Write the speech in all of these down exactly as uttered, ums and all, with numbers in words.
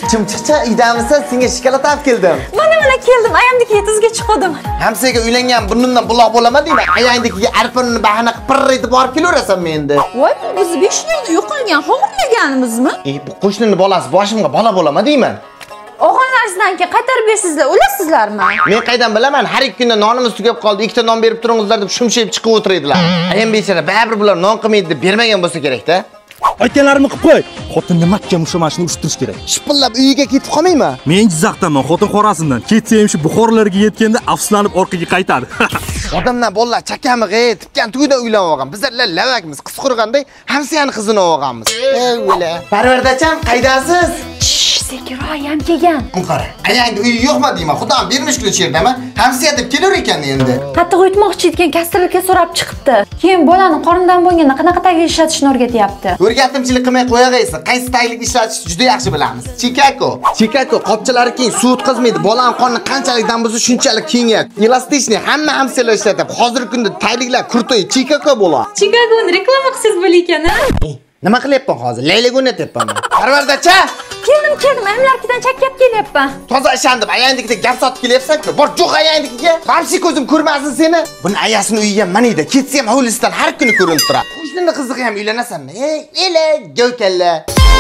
Chimchiqcha uydamisan? Senga shokolad olib keldim. Mana mana keldim. Ayamnikiga tuzga chiqdim. Hamsaga uylangan burnimdan buloq bo'laman deyman. Ayangnikiga arpanini bahana qilib pirr etib borib kelaverasanmi endi? Voy, biz besh yilda yo'qolgan hovurlaganimizmi? E, bu qo'shnini bolasi boshimga bola bo'laman deyman. O'g'onlaringizdan keyin qaytarib bersizlar, o'lasizlarmi? Men qaydan bilaman? Har ikki kunda nonimiz tugab qoldi, ikkita non berib turingizlar deb shumshayib chiqib o'tiradilar. Ayam bechara baribir bular non qilmaydi deb bermagan bo'lsa kerak-da. Aytganlarimni qilib qo'y. Xotinni makka mushamashni ushtirish kerak. Shipillab uyiga ketib qolmayman. Men Jizzaxdaman, xotin Xorazmdan. Ketsam shu Buxorolarga yetganda afsuslanib orqaga qaytadi. Odamlar bolalar chakamig'i, tikkan to'yda uylanib olgan. Bizlar lavakmiz, qiz qurganda hamsiyani qizini olganmiz. Ey o'la. Parvardacham, qaydasiz? Sekiro ayam kelgan. Qara, ayangda uyi yo'qmi deyman. Xudoim bermish-ku cherdaman. Hamsiya deb kelar ekan endi. Qattiq o'tmoqchi ekan, kastrolka so'rab chiqibdi. Keyin bolani qornidan bo'lganda qanaqa taglik ishlatishni o'rgatyapti. O'rgatimchilik qilmay qo'yag'aysiz. Qaysi taglik ishlatishni juda yaxshi bilamiz. Chikako. Chikako qopchalari keng suv o'tkazmaydi. Bolani qorni qanchalik dam bo'lsa, shunchalik kengayadi. Elastishni hamma hamsiyalar ishlatadi. Hozirgi kunda tagliklar kurtoy Chikako bo'ladi. Chikagoni reklama qilsangiz bo'lar-ekan-a? Nima qilyapman hozir? Laylaguni aytyapman. Parvardacha! Keldim, keldim. Ayamlarkidan chakkab kelyapman. Toza ishandim. Ayangnikida gap sotib kelyapsan-ku. Bor, jo'q ayangnikiga. Qarshi ko'zim ko'rmasin seni. Buni ayasini uyiga manida. Ketsa ham hovlisidan har kuni ko'rinib turadi. Qo'shnini qiziga ham uylanasanmi? Ey, ele, go'kalla.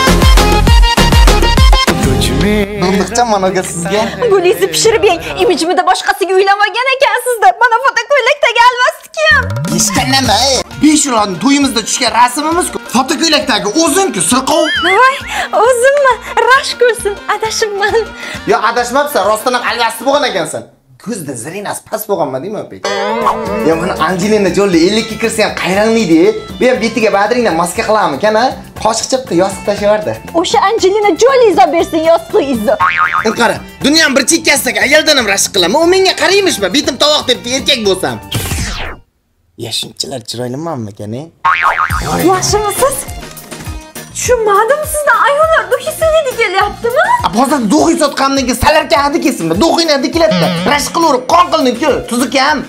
Bundiqcha manoga sizga. Buningizni pishirib yeng. Imijimda boshqasiga uylamagan ekansiz-da. Mana fotoko'ylakdagi alvasti kim? Ishdan nima? besh yildan to'yimizda tushgan rasmimiz-ku. Fotoko'ylakdagi o'zing-ku, sirqov. Voy, o'zimmi? Rash ko'rsin, adashibman. Yo, adashmabsan, rostdan ham alvasti bo'lgan ekansan. Ko'zda zirinasi past bo'lganmi deyman opet. Ya mana Angelina Jolie ellikka kirsa ham qayranmaydi. Bu ham betiga badringdan maska qilamiz, kana? Qoshiq chipta yostiq tashlayverdi. O'sha Angelina Jolie izo bersin, yostiq izo. Qara, dunyoning bir chekkasidagi ayoldan ham rashk qilaman. U menga qaraymishmi? Betim tovoq debdi erkak bo'lsam. Ya shunchalar chiroylimanmi ekan-e? Yaxshimisiz? Tushunmadim, sizdan ayollar do'xisini kelyaptimi? Bozorda do'xi sotgandan keyin salarga hadi kesinmi? Do'xini hadi keladi. Rashk qilaverib, qon qilning-ku, tuzuk ham.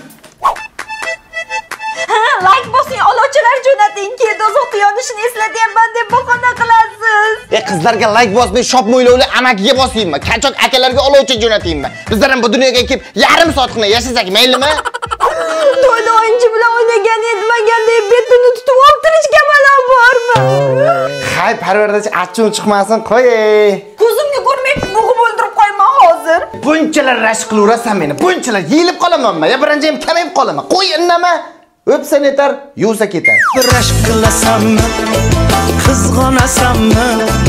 Ha, like bosing, olovchilar jo'nating, keyin dozoq yonishini eslatyapman deb bahona qilasiz. E qizlarga like bosmay, shop mo'ylovli amakiga bosaymi? Qanchoq akalarga olovchi jo'nataymi? Bizlar ham bu dunyoga kelib yarim soatgina yashasak maylimi? To'yda o'yinchi bilan o'ynagan etmaganda betini tutib o'ltirishga malol bormi? Hay, parvardachi achchiq chiqmasin, qo'y. Ko'zimga ko'rmay bo'g'ib o'ldirib qo'yman hozir. Bunchalar rashk qilaverasan meni. Bunchalar yeyilib qolamanmi? Ya birinchi ham kamayib qolaman. Qo'y, indama. O'psan yetar, yuvsa ketar. Rashk qilasanmi? Qizg'onasanmi?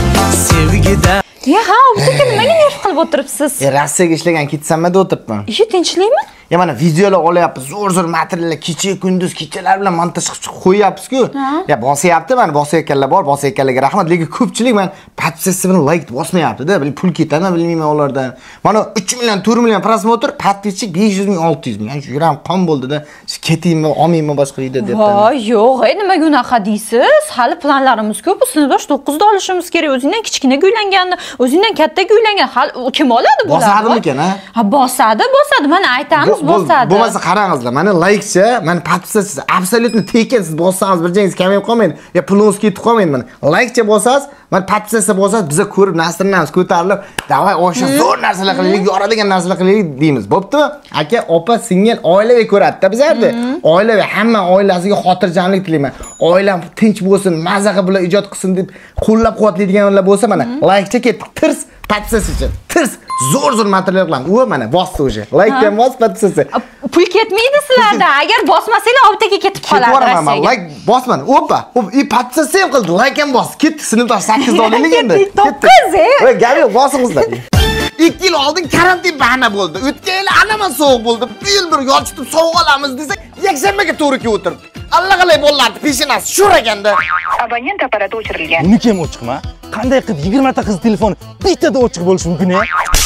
Sevgida. Ya, ha, bu aka nimaga nerv qilib o'tiribsiz? E, Rossiyaga ishlagan ketsamma deb o'tiribman. Ishi tinchlikmi? Ya mana videolar olyapmiz, zo'r-zo'r materiallar, kecha kunduz kechalar bilan montaj qilib qo'yapsiz-ku. Ya bosyapti, mana bosayotganlar bor, bosayotganlarga rahmat, lekin ko'pchilik men podpissasi bilan like bosmayapti-da, bilib pul ketadimi bilmayman ulardan. Mana uch million, to'rt million prosmotr, podpisчик besh yuz ming, olti yuz ming. Yani shu yuram qon bo'ldi-da. Ketaymi, olmayman boshqa video deb. Voy, yo'q, ey nimaga unaqa deysiz? Hali planlarimiz ko'p. Sinfdosh to'qqizda olishimiz kerak. O'zingdan kichkinaga uylanganni, o'zingdan kattaga uylangan. Hali kim oladi bularni? Bosadimi-kan, ha? Ha, bosadi, bosadi. Mana aytamiz. Bosadi. Bo'lmasa qarangizlar, mana like-chi, mana podpisasiz, absolutni tekin siz bossangiz bir joyingiz kamayib qolmaydi. Ya pulingiz ketib qolmaydi mana. Like-chi bossangiz, mana podpisasiz bossangiz, biza ko'rib nasrlarimiz ko'tarilib, "Davay, o'sha zo'r narsalar qilaylik, yoradigan narsalar qilaylik" deymiz. Bo'ptimi? Aka, opa, singil oilaviy ko'radi-da bizlarda. Oilaviy hamma oilasiga xotirjamlik tilayman. Oilam tinch bo'lsin, maza qilib bular ijod qilsin deb qo'llab-quvvatlaydiganlar bo'lsa mana, like-chi ketib tirs podpisasiz uchun. Tirs zo'r-zo'r material qilamiz. U mana bosdi o'sha. Like ham bos, podpisasi. Pul ketmaydi sizlarda. Agar bosmasanglar obtaga ketib qoladi. Ketaman, like bosman. Opa, i podpisasi ham qildi, like ham bos. Ketdi, sinfdosh sakkiz olaylik endi. to'qqiz. Voy, gari bosingizlar. ikki yil oldin karantin bahana bo'ldi. O'tgan yil anaman sovuq bo'ldi. Bu yil bir yochitib sovuq olamiz desak, yakshanbaga to'g'ri kelib o'tiribdi. Allaqalay bo'lardi, peshinasi sho'raganda. Abonent apparati o'chirilgan. Uniki ham ochiqmi? Qanday qilib yigirma ta qiz telefoni bittada ochiq bo'lishi mumkin-a?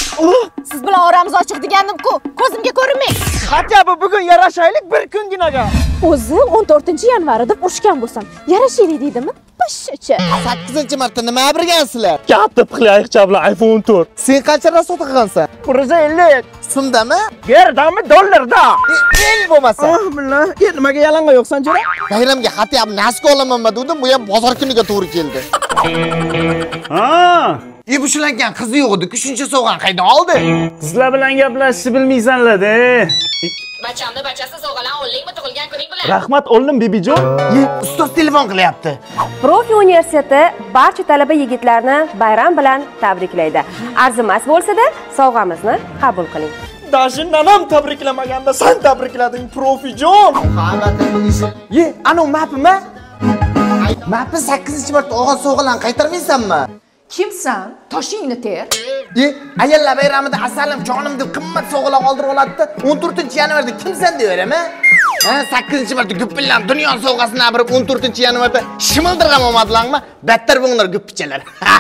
Siz bilan oramiz ochiq degandim-ku. Ko'zimga ko'rinmang. Qachon bugun yarashaylik bir kunginaga. O'zi o'n to'rtinchi yanvarida urushgan bo'lsam, yarashaylik deydimi? Pashshacha. sakkizinchi marta nima birgansizlar? Katta pixli ayiqcha bilan iPhone o'n to'rt. Sen qancha rasot qilgansan? bir yuz ellik. So'mdami? Yerdami, dollarda. El bo'lmasa. Ah, billah. Nimaga yalang'a yo'qsan, jo'ra? Bayramga xatyam naska olamanmi dedim, bu ham bozor kuniga to'g'ri keldi. Ha, E bu shulangan qizi yo'q edi, shuncha sovg'ani qaydan oldi? Qizlar bilan gaplashishni bilmaysanlar-da. Bachamni bachasi sovg'alan o'g'lingmi tug'ilgan kuning bilan? Rahmat o'g'lim Bibijon. E, ustoz telefon qilyapti. Profi universiteti barcha talaba yigitlarni bayram bilan tabriklaydi. Arzimas bo'lsa-da, sovg'amizni qabul qiling. Даже nanam tabriklamaganda sen tabriklading Profijon. Ye, ana mapmi? Mapni sakkizinchi marta og'az sovg'alan qaytarmaysanmi? Kimsan? Toshingni ter. Ye, ayollar bayramida asalim, jonim deb qimmat sovg'alar oldirib oladi-da, o'n to'rtinchi yanvarda kimsan deyveraman? Ha, sakkizinchi marta gupillam dunyo sovg'asini berib o'n to'rtinchi yanvarda shimildirgan olmadinglarmi? Battar bo'linglar guppichalar.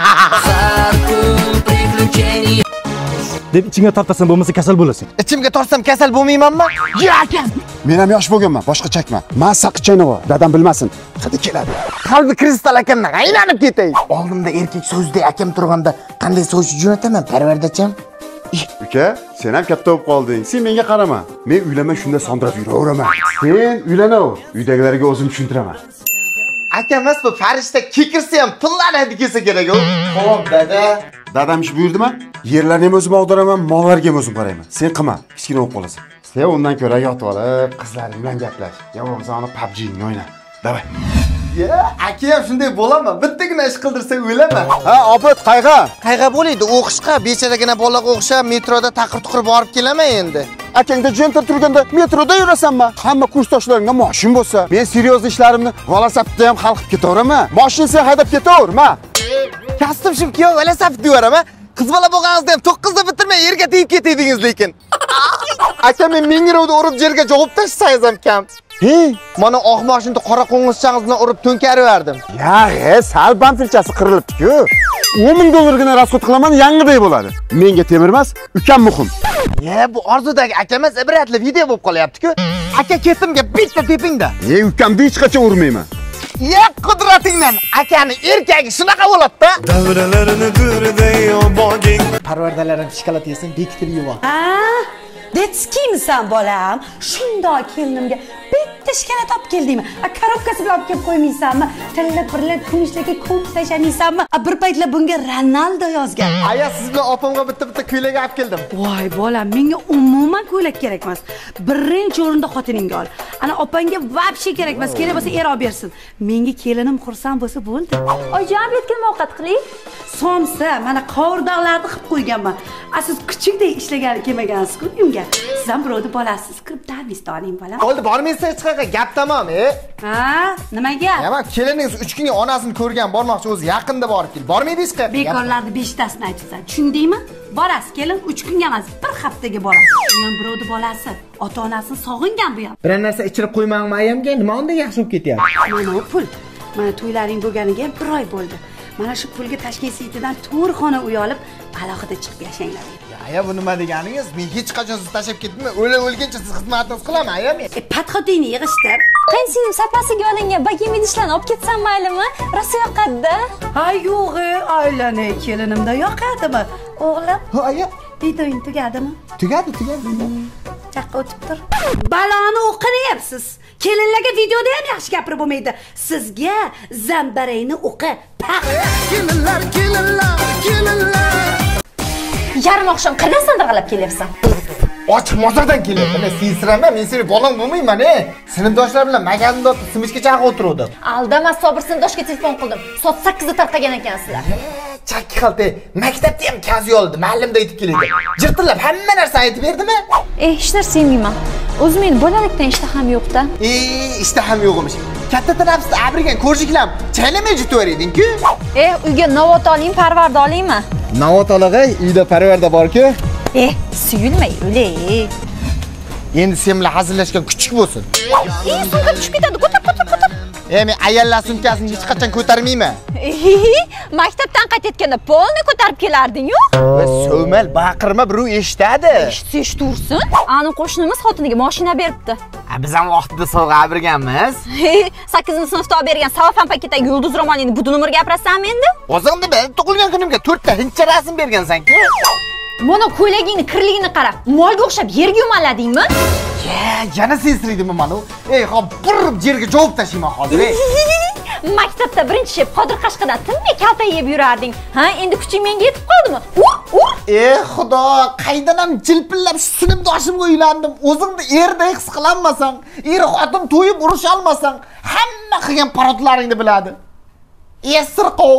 deb ichingga tortasan, bo'lmasa kasal bo'lasan. Ichimga tortsam kasal bo'lmaymanmi? Yo akam. Men ham yosh bo'lganman, boshqa chakma. Men saqichaynaman, dadam bilmasin. Hadi keladi. Qalbi kristal akamdan aylanib ketay. Oldimda erkak so'zdek akam turganda qanday so'z jo'nataman, parvardacham? Uka, sen ham katta bo'lib qolding. Sen menga qarama. Men uylanmay shunda sondirab yuraveraman. Sen uylanaver. Uydagilarga o'zim tushuntiraman. Akamas bu farishta kekirsa ham pullanadi kelsa kerak-ku. Xo'p, dada. Dadam ish buyurdimi? Yerlarni ham o'zim og'diraman, mollarga ham o'zim qarayman. Sen qilma, kichkina bo'lib qolasan. Sen undan ko'ra yotib olib, qizlaring bilan gaplash. Yo, bo'lmasa ona P U B G'ni o'yna. Davay. Ya, aka ham shunday bo'laman. Bittagina ish qildirsa o'ylama. Ha, obod, qayga? Qayga bo'laydi? O'qishga, bechoragina bolaga o'xshab metroda taqir-tuqir borib kelaman endi. Akangda jenta turganda metroda yurasanmi? Hamma kursdoshlaringga mashina bo'lsa, men seriozli ishlarimni velosipedda ham hal qilib ketaverman. Mashina sen haydab ketaverma. Kastim shu kuyov velosiped deyveraman. Qiz bola bo'lganingizda ham to'qqizda bitirmay yerga tegib ketdingiz lekin. Aka men ming yevroda urib yerga javob tashsangiz ham kam. Hey, mana oq mashinada qora qo'ng'izchangiz bilan urib to'nkarib verdim. Ya, he, sal bamfilchasi qirilibdi-ku. o'n ming dollargina rasxod qilaman, yangiday bo'ladi. Menga temir emas, ukam muhim. Ya, bu orzudagi akamas ibratli video bo'lib qolyapti-ku. Aka ketimga bitta tepingda. Ey, ukamni hech qachon urmayman. Ya, qudratingdan akani erkagi shunaqa bo'ladi-da. Davralarni gurday oboging. Parvardalarim shikolat yesin, bekitib yuvar. Dets kimsan bolam? Shundoq kelinimga bitta shikolat olib keldingmi? A korobkasi bilan olib kelib qo'ymaysanmi? Tillab birlab kunishlarga ko'p tashamaysanmi? A bir paytlar bunga Ronaldo yozgan. Aya, siz bilan opamga bitta-bitta ko'ylak olib keldim. Voy bolam, menga umuman ko'ylak kerak emas. Birinchi o'rinda xotiningga ol. Ana opangga vobshe kerak emas, kerak bo'lsa er olib bersin. Menga kelinim xursand bo'lsa bo'ldi. Oyijon, betga ovqat qiling. Somsa, mana qovurdoqlarni qilib qo'yganman. A siz kuchukdek ishlagan kelmagansiz-ku uyimga. Siz ham birovni bolasiz, kirib damisda oling bolam. Bo'ldi, bormaysiz hech qayerga, gap tamom, e? Ha, nimaga? Ya, men keliningiz uch kunga onasini ko'rgan, bormoqchi, o'zi yaqinda borib kel. Bormaydi hech qayerga. Bekorlarni beshtasini aytsan. Tushundingmi? Borasiz, kelin uch kunga emas, bir haftaga borasiz. Bu ham birovni bolasi, ota-onasini sog'ingan bu ham. Bir narsa ichirib qo'ymangmi ayamga? Nima unda yaxshi bo'lib ketyapti? Mana pul. Mana to'ylaring bo'lganiga ham bir oy bo'ldi. Mana shu pulga Toshkent Citydan to'rt xona uy olib, alohida chiqib yashanglar. Aya, bu nima deganingiz? Men hech qachon sizni tashlab ketdim. O'la o'lguncha siz xizmatingizni qilaman, aya men. E, patxotingni yig'ishtir. Qaynsinglim sapasiga olingan bagim idishlarni olib ketsam maylimi? Rosa yoqadi-da. Ha, yo'q, aylanay kelinimda yoqadimi? O'g'lim, Ha, aya. videoing tugadimi? Tugadi, tugadi. Chaqqa o'tib tur. Baloni o'qiryapsiz. Kelinlarga videoda ham yaxshi gapirib bo'lmaydi. Sizga zambarayni o'qi. Kelinlar, kelinlar, kelinlar. Yarim oqshom qayerdan sandirg'alab kelyapsan? Ochiq mozordan kelyapman. Men sensiraman, men seni bolang bo'lmayman, e. Sinfdoshlar bilan maganimda simishga chaqib o'tirdim. Aldama, Sobir sinfdoshga telefon qildim. Soat sakkizda tarqagan ekansizlar. Chakki qalti, maktabda ham kazyoldi, ma'lumda aytib keladi. Jirtillab hamma narsa aytib berdimi? Eh, hech narsa yemayman. O'zim men bolalikdan ishtaham yo'q-da. Eh, ishtaham yo'q emish. Katta tarafsida abrigan ko'rjiklam, chaylamay jutib eding-ku. Eh, uyga novot oling, parvarda olingmi? Novot olag'ay, uyda parvarda bor-ku. Eh, suyulmay o'lay. Endi sen bilan hazillashgan kuchuk bo'lsin. Eh, sumka tushib ketadi. Ko'tar, ko'tar, ko'tar. E, men ayollar sumkasini hech qachon ko'tarmayman. Maktabdan qaytayotganda polni ko'tarib kelarding-ku. Va so'mal baqirma birov eshitadi. Eshitish tursin. Ani qo'shnimiz xotiniga mashina beribdi. Ha, biz ham vaqtida sovg'a berganmiz. sakkizinchi sinfda olib bergan salofan paketdagi yulduz romanini bu numar gapirasanmi endi? O'zingni ben tug'ilgan kunimga to'rtta hincha rasm bergansan-ku. Mana ko'ylagingni kirligini qarab, molga o'xshab yerga yumaladingmi? Ya, yana sensiraydimi mana? Ey, hop, burib yerga javob tashiyman hozir. Maktabda birinchi shep Qodir Qashqadan tinmay kalta yeb yurarding. Ha, endi kuching menga yetib qoldimi? Ur, ur. Ey xudo, qaydan ham jilpillab sinfdoshimga uylandim. O'zingni erdek his qilolmasang, er xotin to'yib urush olmasang, hamma qilgan parodlaringni biladi. Ey sirqov.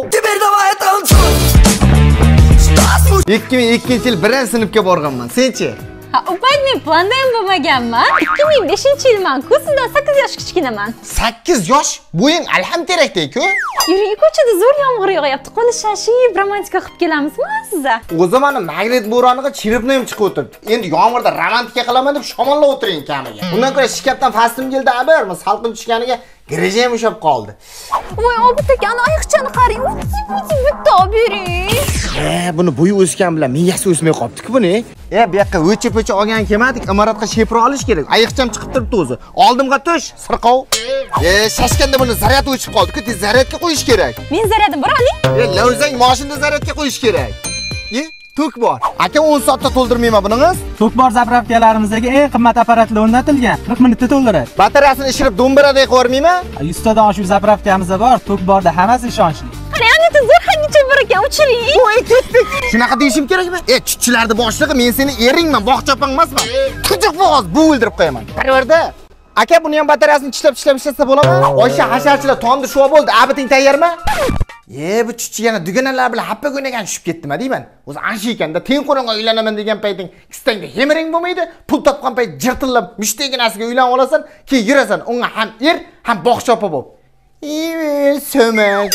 ikki ming ikkinchi yil birinchi sinfga borganman. Senchi? Ha, u payt men planda ham bo'lmaganman. ikki ming beshinchi yilman-ku, sizdan sakkiz yosh kichkinaman. sakkiz yosh? Bo'ying alhamterakdek-ku. Yuriga ko'chada zo'r yomg'ir yog'yapti. Qo'lishashib, romantika qilib kelamizmi siz? O'zi mana magnit bo'roniga chiribnim chiqib o'tiribdi. Endi yomg'irda romantika qilaman deb shomollab o'tiring kamiga. Undan ko'ra shikapdan fastim keldi, abar, salqin tushganiga Girejam ushab qoldi. Voy, Obid aka, ana oyoqchani qarang. O'tsi, o'tsi, bitta olib bering. E, buni bo'yi o'sgan bilan miyasi o'smay qolibdi-ku buni. E, bu yoqqa o'chib-o'chib olgan kelmadik, imoratga shepro olish kerak. Ayiqcham chiqib turibdi o'zi. Oldimga tush, sirqov. E, shashganda buni zaryad o'chib qoldi-ku, tez zaryadga qo'yish kerak. Men zaryadim, bor oling. E, lavzang mashinada zaryadga qo'yish kerak. E, tok bor. Aka o'n soatda to'ldirmayman buningiz? Tok bor zapravkalarimizga eng qimmat apparatlar o'rnatilgan. qirq minutda to'ldiradi. Batareyasini ishirib do'mbiradek qo'ymayman? yuz tadan oshiq zapravkamizda bor. Tok borda hammasi ishonchli. Qani, anita zo'r hangicha bor ekan, o'chiring. Voy, ketdik. Shunaqa deyishim kerakmi? E, chuchchilarni boshlig'i, men seni eringman, bog'chapang emasman. Kuchuq bo'g'oz bu o'ldirib qo'yaman. Parvarda. Aka, buni ham batareyasini tishlab-tishlab ishlasa bo'ladimi? Oysha hasharchilar tomdi shuva bo'ldi. Abiting tayyormi? E, bu chuchchi yana dugonalar bilan happa o'ynagan tushib ketdimi deyman. O'zi ancha ekanda, teng qo'ronga uylanaman degan payting, istangda hemering bo'lmaydi. Pul topgan payt jirtillab mushteginasiga uylanib olasan, keyin yurasan, unga ham er, ham bog'chopa bo'lib. Iver sömek.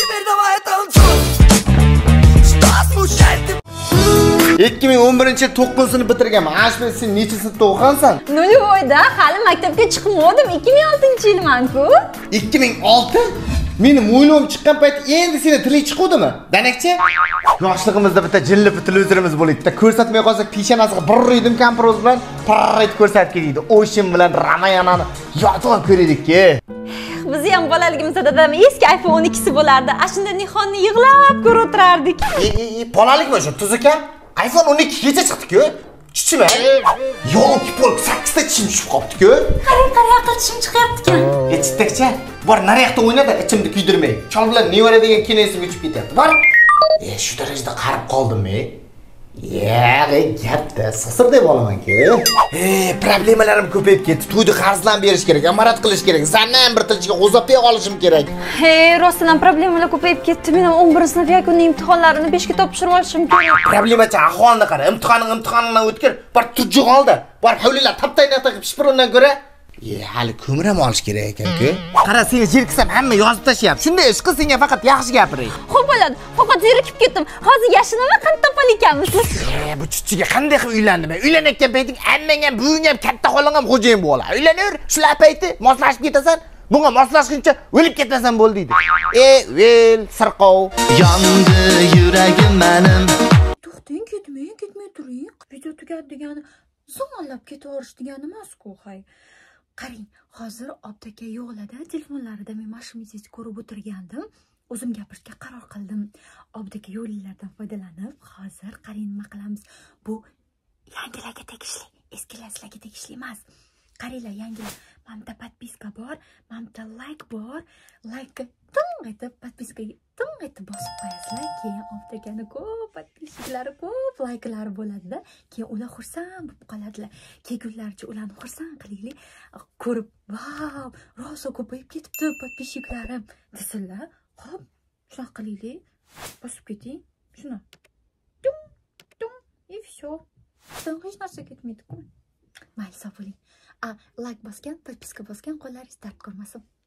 ikki ming o'n birinchi yil to'qqizinchi sinf bitirganman. Ashmi sen necha sinfda o'qigansan? Nolvoyda, hali maktabga chiqmadim. ikki ming oltinchi yilman-ku. ikki ming olti? Meni mo'ylovim chiqqan payt endi seni tiling chiquvdimi? Danakchi? Yoshlig'imizda bitta jilli televizorimiz bo'ldi. Ko'rsatmay qolsak, peshonasiga bir uydim kampiroz bilan parrayt ko'rsatib ketdi. Ocean bilan Ramayanani yodga ko'rdik-ku. Biz ham bolaligimizda dadam eski iPhone o'n ikkisi bo'lardi. Ashunda Nihonni yig'lab ko'rib o'tirardik. E, e, bolalikmi shu tuzuka? iPhone o'n ikki kecha chiqdi-ku. Chichima. Yo'q, pol sakkizta tishim tushib qolibdi-ku. Qarang, qarang, aql tishim chiqyapti-ku. E, chitakcha, bor naryoqda o'ynada, ichimni kuydirmay. Chol bilan nevara degan kino esimga tushib ketyapti. Bor. E, shu darajada qarib qoldim-mi? Ya, gapda sasir deb olaman-ku. E, problemalarim ko'payib ketdi. To'yda qarzlan berish kerak, amarat qilish kerak. Zandan bir tilchiga g'o'zapay olishim kerak. He, rostdan problemalar ko'payib ketdi. Men ham o'n birinchi sinf yakuniy imtihonlarini besh ga topshirib olishim kerak. Problemacha ahvolni qara. Imtihoning imtihonidan o'tkir. Bor tujjuq oldi. Bor havlilar taptaynaq taqib shpirundan ko'ra. E, hali ko'mram olish kerak ekan-ku. Qara, seni jerkisam hamma yozib tashyapti. Shunday ish qil, senga faqat yaxshi gapiray. Xo'p bo'ladi. Faqat zerikib ketdim. Hozir yashinaman, qanday topal ekanmiz? E, bu chuchchiga qanday qilib uylandim? Uylanayotgan payting hammang ham, buving ham, katta xolang ham xo'jayin bo'lar. Uylanur, shular payti moslashib ketasan. Bunga moslashguncha o'lib ketasan bo'ldi deydi. E, vel, sirqov. Yondi yuragim menim. To'xtang, ketmang, ketmay turing. Video tugadi degani zumallab ketaverish degani emas-ku, hay. Qarang, hozir Obdaka yo'qlada, telefonlarida men mashinangizni ko'rib o'tirgandim. O'zim gapirishga qaror qildim. Obdaka yo'llardan foydalanib, hozir qarang nima qilamiz. Bu yangilarga tegishli, eskilarga tegishli emas. Qaranglar, yangilar. Mamda podpiska bor, mamda like bor. Like tung etib, podpiskaga tung etib bosib qo'yasizlar. Keyin Obdakani ko'p podpischiklari, ko'p like'lari bo'ladi-da. Keyin ular xursand bo'lib qoladilar. Kelgunlarcha ularni xursand qilaylik. Ko'rib, "Vav, rosa ko'payib ketibdi podpischiklarim" desinlar. Xo'p, shunaqa qilaylik. Bosib keting. Shuna. Tung, tung, и всё. Hech narsa ketmaydi-ku. Mayli, sog' bo'ling. A, like bosgan, podpiska bosgan qo'llaringiz dard ko'rmasin.